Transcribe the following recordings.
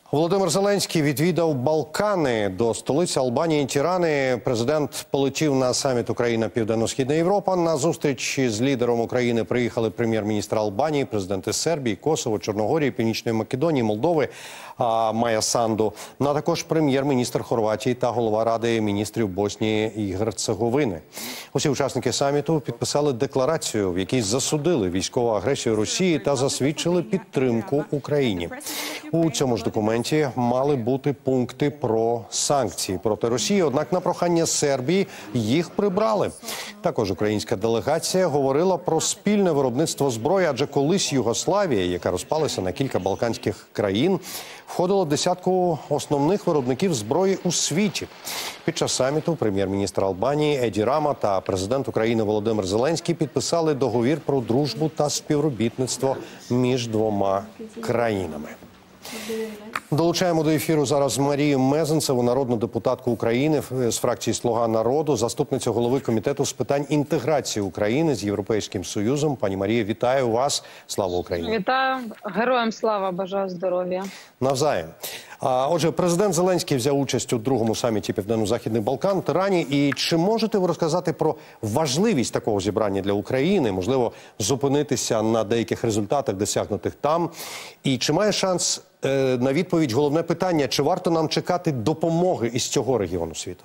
Володимир Зеленський відвідав Балкани. До столиці Албанії Тірани президент полетів на саміт Україна-Південно-Східна Європа. На зустріч з лідером України приїхали прем'єр-міністр Албанії, президенти Сербії, Косово, Чорногорії, Північної Македонії, Молдови Майя Санду, а також прем'єр-міністр Хорватії та голова Ради міністрів Боснії і Герцеговини. Усі учасники саміту підписали декларацію, в якій засудили військову агресію Росії та засвідчили підтримку Україні. У цьому ж документі мали бути пункти про санкції проти Росії, однак на прохання Сербії їх прибрали. Також українська делегація говорила про спільне виробництво зброї, адже колись Югославія, яка розпалася на кілька балканських країн, входила в десятку основних виробників зброї у світі. Під час саміту прем'єр-міністр Албанії Еді Рама та президент України Володимир Зеленський підписали договір про дружбу та співробітництво між двома країнами. Долучаємо до ефіру зараз Марію Мезенцеву, народну депутатку України з фракції «Слуга народу», заступницю голови комітету з питань інтеграції України з Європейським Союзом. Пані Марія, вітаю вас. Слава Україні. Вітаю. Героям слава, бажаю здоров'я. Навзаєм. Отже, президент Зеленський взяв участь у другому саміті Південно-Західних Балкан в Тирані. І чи можете ви розказати про важливість такого зібрання для України? Можливо, зупинитися на деяких результатах, досягнутих там? І чи має шанс на відповідь головне питання, чи варто нам чекати допомоги із цього регіону світу?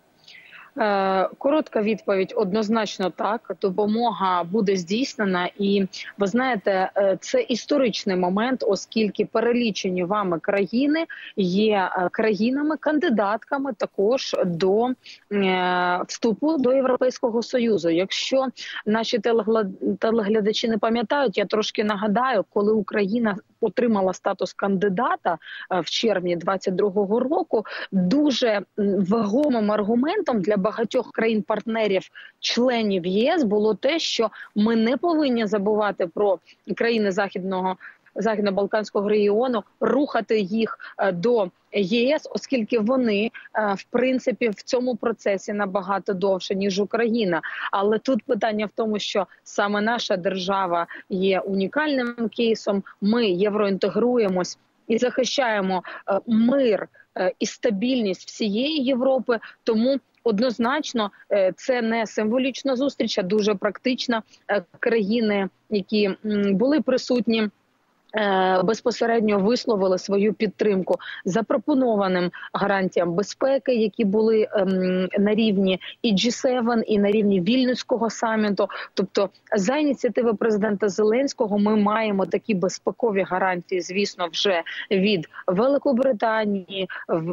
Коротка відповідь – однозначно так. Допомога буде здійснена. І, ви знаєте, це історичний момент, оскільки перелічені вами країни є країнами-кандидатками також до вступу до Європейського Союзу. Якщо наші телеглядачі не пам'ятають, я трошки нагадаю, коли Україна отримала статус кандидата в червні 2022 року, дуже вагомим аргументом для багатьох країн-партнерів, членів ЄС, було те, що ми не повинні забувати про країни Західно-Балканського регіону, рухати їх до ЄС, оскільки вони, в принципі, в цьому процесі набагато довше, ніж Україна. Але тут питання в тому, що саме наша держава є унікальним кейсом, ми євроінтегруємось і захищаємо мир і стабільність всієї Європи, тому однозначно це не символічна зустріч, а дуже практична. Країни, які були присутні, безпосередньо висловили свою підтримку запропонованим гарантіям безпеки, які були на рівні і G7, і на рівні Вільнюського саміту. Тобто за ініціативи президента Зеленського ми маємо такі безпекові гарантії, звісно, вже від Великобританії,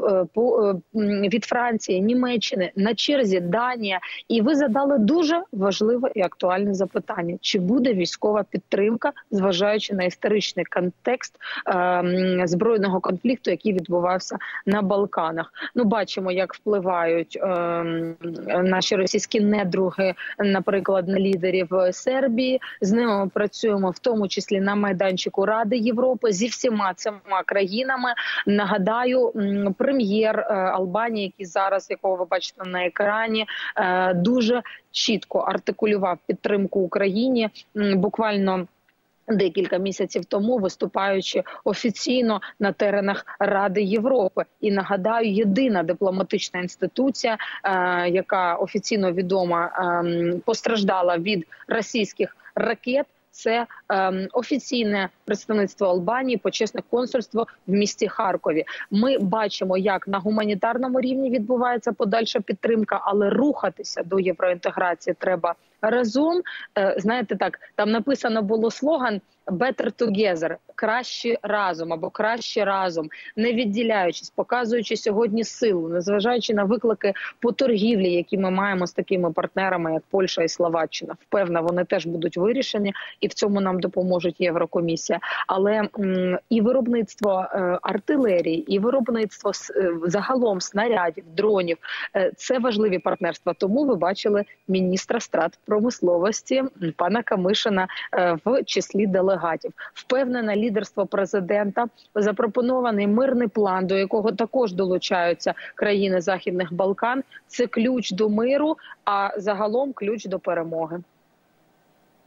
від Франції, Німеччини, на черзі Данія. І ви задали дуже важливе і актуальне запитання. Чи буде військова підтримка, зважаючи на історичний контекст збройного конфлікту, який відбувався на Балканах. Ну, бачимо, як впливають наші російські недруги, наприклад, на лідерів Сербії. З ними ми працюємо в тому числі на майданчику Ради Європи зі всіма цими країнами. Нагадаю, прем'єр Албанії, який зараз, якого ви бачите на екрані, дуже чітко артикулював підтримку Україні. Буквально декілька місяців тому, виступаючи офіційно на теренах Ради Європи. І нагадаю, єдина дипломатична інституція, яка офіційно відома, постраждала від російських ракет, це офіційне представництво Албанії, почесне консульство в місті Харкові. Ми бачимо, як на гуманітарному рівні відбувається подальша підтримка, але рухатися до євроінтеграції треба разом. Знаєте, так, там написано було слоган «Better together» – «Краще разом» або «Краще разом», не відділяючись, показуючи сьогодні силу, незважаючи на виклики по торгівлі, які ми маємо з такими партнерами, як Польща і Словаччина. Впевнена, вони теж будуть вирішені, і в цьому нам допоможе Єврокомісія. Але і виробництво артилерії, і виробництво загалом снарядів, дронів – це важливі партнерства. Тому ви бачили міністра промисловості пана Камишина в числі делегатів. Впевнена, лідерство президента, запропонований мирний план, до якого також долучаються країни Західних Балкан. Це ключ до миру, а загалом ключ до перемоги.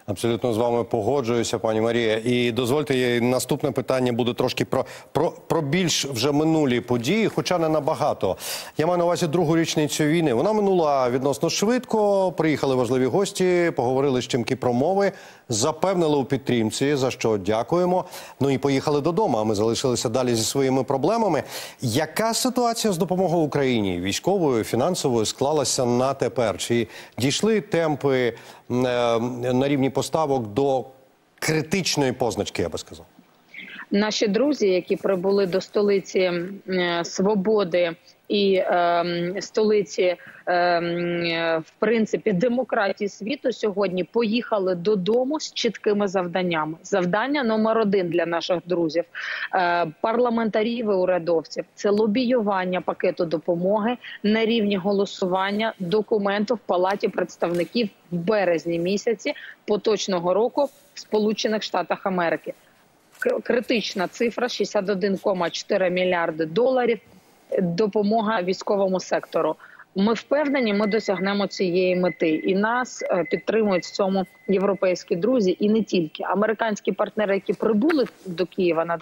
Абсолютно з вами погоджуюся, пані Марія. І дозвольте, наступне питання буде трошки про більш вже минулі події, хоча не набагато. Я маю на увазі другу річницю війни. Вона минула відносно швидко, приїхали важливі гості, поговорили щемкі промови, запевнили у підтримці, за що дякуємо. Ну і поїхали додому, а ми залишилися далі зі своїми проблемами. Яка ситуація з допомогою Україні, військовою, фінансовою, склалася на тепер? Чи дійшли темпи на рівні поставок до критичної позначки, я би сказав? Наші друзі, які прибули до столиці свободи і столиці, в принципі, демократії світу, сьогодні поїхали додому з чіткими завданнями. Завдання номер 1 для наших друзів, парламентарів і урядовців – це лобіювання пакету допомоги на рівні голосування документу в Палаті представників в березні місяці поточного року в Сполучених Штатах Америки. Критична цифра – 61,4 мільярди доларів допомога військовому сектору. Ми впевнені, ми досягнемо цієї мети. І нас підтримують в цьому європейські друзі, і не тільки. Американські партнери, які прибули до Києва на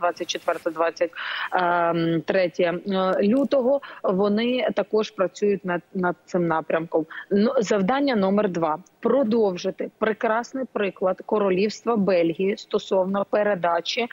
24-23 лютого, вони також працюють над цим напрямком. Завдання номер 2 – продовжити прекрасний приклад Королівства Бельгії стосовно передачі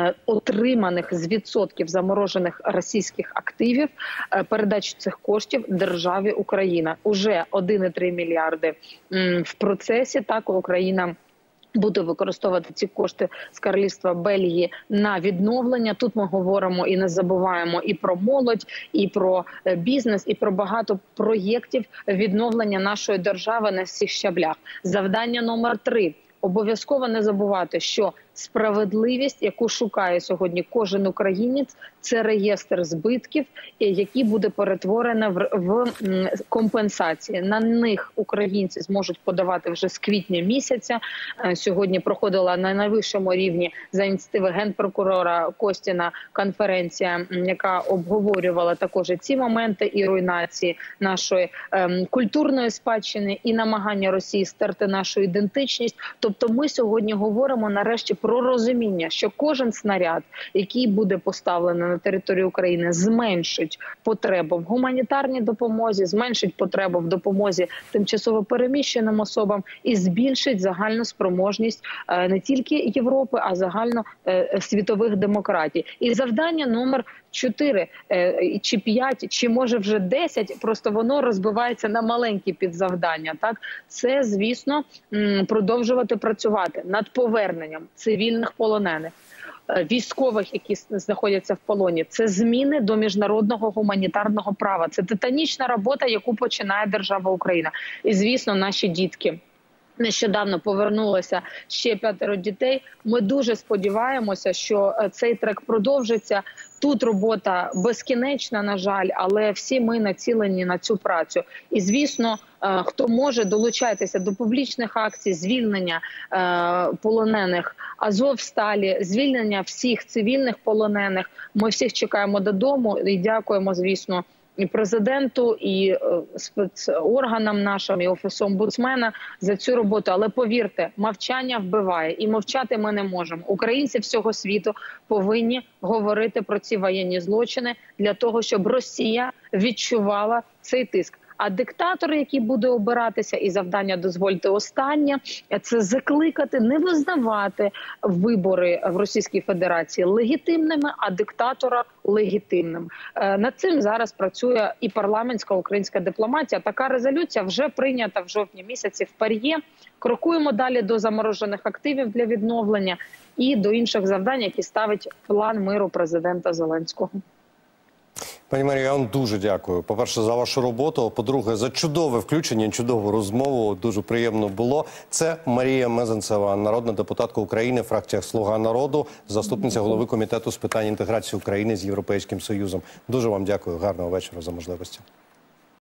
отриманих з відсотків заморожених російських активів, передачі цих коштів державі Україна. Уже 1,3 мільярди в процесі. Так, Україна буде використовувати ці кошти з Королівства Бельгії на відновлення. Тут ми говоримо і не забуваємо і про молодь, і про бізнес, і про багато проєктів відновлення нашої держави на всіх щаблях. Завдання номер 3 – обов'язково не забувати, що справедливість, яку шукає сьогодні кожен українець, це реєстр збитків, який буде перетворений в компенсації. На них українці зможуть подавати вже з квітня місяця. Сьогодні проходила на найвищому рівні за ініціативи генпрокурора Костіна конференція, яка обговорювала також і ці моменти, і руйнації нашої культурної спадщини, і намагання Росії стерти нашу ідентичність. Тобто ми сьогодні говоримо нарешті про розуміння, що кожен снаряд, який буде поставлений на територію України, зменшить потребу в гуманітарній допомозі, зменшить потребу в допомозі тимчасово переміщеним особам і збільшить загальну спроможність не тільки Європи, а загально світових демократій. І завдання номер 4 чи 5, чи може вже 10, просто воно розбивається на маленькі підзавдання. Так? Це, звісно, продовжувати працювати над поверненням цивільних полонених, військових, які знаходяться в полоні. Це зміни до міжнародного гуманітарного права. Це титанічна робота, яку починає держава Україна. І, звісно, наші дітки. Нещодавно повернулося ще 5 дітей. Ми дуже сподіваємося, що цей трек продовжиться. Тут робота безкінечна, на жаль, але всі ми націлені на цю працю. І, звісно, хто може, долучайтеся до публічних акцій, звільнення полонених Азовсталі, звільнення всіх цивільних полонених. Ми всіх чекаємо додому і дякуємо, звісно, і президенту, і спецорганам нашим, і Офісу омбудсмена за цю роботу. Але повірте, мовчання вбиває. І мовчати ми не можемо. Українці всього світу повинні говорити про ці воєнні злочини для того, щоб Росія відчувала цей тиск. А диктатор, який буде обиратися, і завдання, дозвольте, останнє, це закликати не визнавати вибори в Російській Федерації легітимними, а диктатора легітимним. Над цим зараз працює і парламентська українська дипломатія. Така резолюція вже прийнята в жовтні місяці в ПАРЄ. Крокуємо далі до заморожених активів для відновлення і до інших завдань, які ставить план миру президента Зеленського. Пані Марія, я вам дуже дякую. По-перше, за вашу роботу. По-друге, за чудове включення, чудову розмову. Дуже приємно було. Це Марія Мезенцева, народна депутатка України, фракція «Слуга народу», заступниця голови Комітету з питань інтеграції України з Європейським Союзом. Дуже вам дякую. Гарного вечора за можливості.